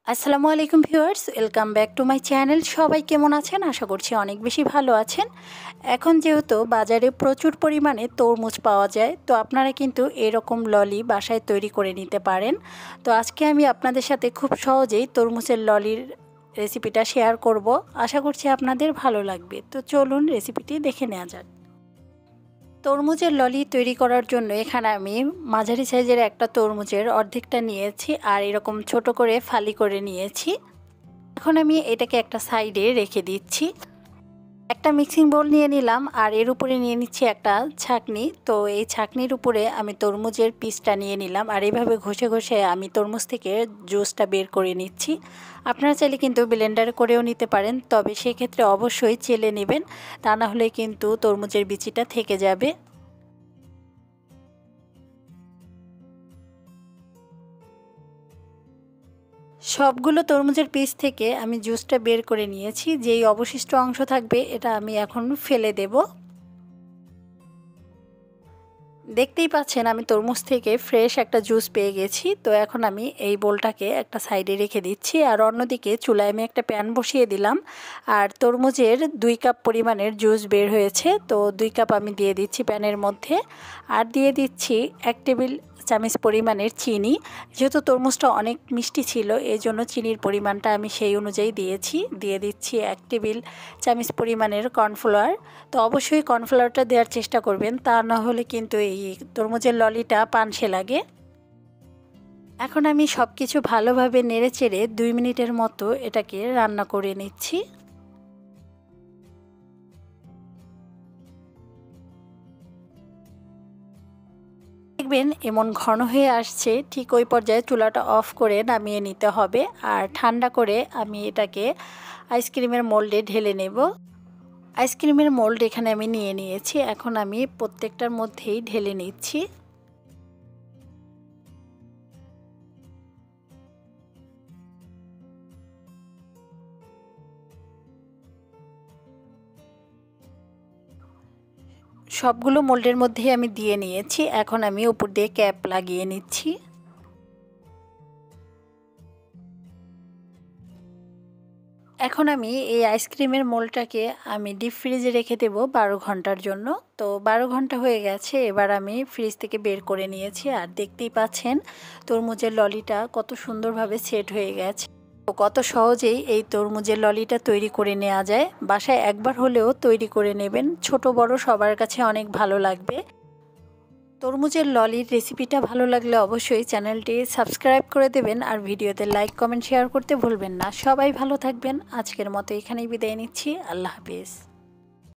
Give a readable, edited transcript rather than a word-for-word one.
আসসালামু আলাইকুম viewers, welcome back to my channel. সবাই কেমন আছেন? আশা করছি অনেক বেশি ভালো আছেন। এখন যেহেতু বাজারে প্রচুর পরিমাণে তরমুজ পাওয়া যায়, তো আপনারা কিন্তু এরকম ললি বাসায় তৈরি করে নিতে পারেন। তো আজকে আমি আপনাদের সাথে খুব সহজেই তরমুজের ললির রেসিপিটা শেয়ার করব। আশা করছি আপনাদের ভালো লাগবে। তো চলুন রেসিপিটি দেখে নেওয়া যাক। তরমুজের ললি তৈরি করার জন্য এখানে আমি মাঝারি সাইজের একটা তরমুজের অর্ধেকটা নিয়েছি আর এরকম ছোট করে ফালি করে নিয়েছি। এখন আমি এটাকে একটা সাইডে রেখে দিচ্ছি। একটা মিক্সিং বোল নিয়ে নিলাম আর এর উপরে নিয়ে নিচ্ছি একটা ছাঁকনি। তো এই ছাঁকনির উপরে আমি তরমুজের পিসটা নিয়ে নিলাম আর এইভাবে ঘষে ঘষে আমি তরমুজ থেকে জুসটা বের করে নিচ্ছি। আপনারা চাইলে কিন্তু ব্লেন্ডার করেও নিতে পারেন, তবে সেক্ষেত্রে অবশ্যই চেলে নেবেন, তা না হলে কিন্তু তরমুজের বিচিটা থেকে যাবে। সবগুলো তরমুজের পিস থেকে আমি জুসটা বের করে নিয়েছি। যেই অবশিষ্ট অংশ থাকবে এটা আমি এখন ফেলে দেব। দেখতেই পাচ্ছেন আমি তরমুজ থেকে ফ্রেশ একটা জুস পেয়ে গেছি। তো এখন আমি এই বোলটাকে একটা সাইডে রেখে দিচ্ছি আর অন্যদিকে চুলায় আমি একটা প্যান বসিয়ে দিলাম। আর তরমুজের 2 কাপ পরিমাণের জুস বের হয়েছে, তো 2 কাপ আমি দিয়ে দিচ্ছি প্যানের মধ্যে। আর দিয়ে দিচ্ছি 1 টেবিল চামচ পরিমাণের চিনি। যেহেতু তরমুজটা অনেক মিষ্টি ছিল, এই জন্য চিনির পরিমাণটা আমি সেই অনুযায়ী দিয়েছি। দিয়ে দিচ্ছি 1 টেবিল চামচ পরিমাণের কর্নফ্লাওয়ার। তো অবশ্যই কর্নফ্লাওয়ারটা দেওয়ার চেষ্টা করবেন, তা না হলে কিন্তু এই তরমুজের ললিটা পানসে লাগে। এখন আমি সব কিছু ভালোভাবে নেড়েচেড়ে 2 মিনিটের মতো এটাকে রান্না করে নিচ্ছি। দেখবেন এমন ঘন হয়ে আসছে, ঠিক ওই পর্যায়ে চুলাটা অফ করে নামিয়ে নিতে হবে। আর ঠান্ডা করে আমি এটাকে আইসক্রিমের মোল্ডে ঢেলে নেব। আইসক্রিমের মোল্ড এখানে আমি নিয়ে নিয়েছি। এখন আমি প্রত্যেকটার মধ্যেই ঢেলে নিচ্ছি। সবগুলো মোল্ডের মধ্যেই আমি দিয়ে নিয়েছি। এখন আমি উপর দিয়ে ক্যাপ লাগিয়ে নিচ্ছি। এখন আমি এই আইসক্রিমের মোল্ডটাকে আমি ডিপ ফ্রিজে রেখে দেবো 12 ঘন্টার জন্য। তো 12 ঘন্টা হয়ে গেছে, এবার আমি ফ্রিজ থেকে বের করে নিয়েছি। আর দেখতেই পাচ্ছেন তরমুজের ললিটা কত সুন্দরভাবে সেট হয়ে গেছে। তো কত সহজেই এই তরমুজের ললিটা তৈরি করে নেওয়া যায়। বাসায় একবার হলেও তৈরি করে নেবেন, ছোট বড় সবার কাছে অনেক ভালো লাগবে। তরমুজের ললির রেসিপিটা ভালো লাগলে অবশ্যই চ্যানেলটি সাবস্ক্রাইব করে দেবেন আর ভিডিওতে লাইক কমেন্ট শেয়ার করতে ভুলবেন না। সবাই ভালো থাকবেন। আজকের মতো এখানেই বিদায় নিচ্ছি। আল্লাহ হাফেজ।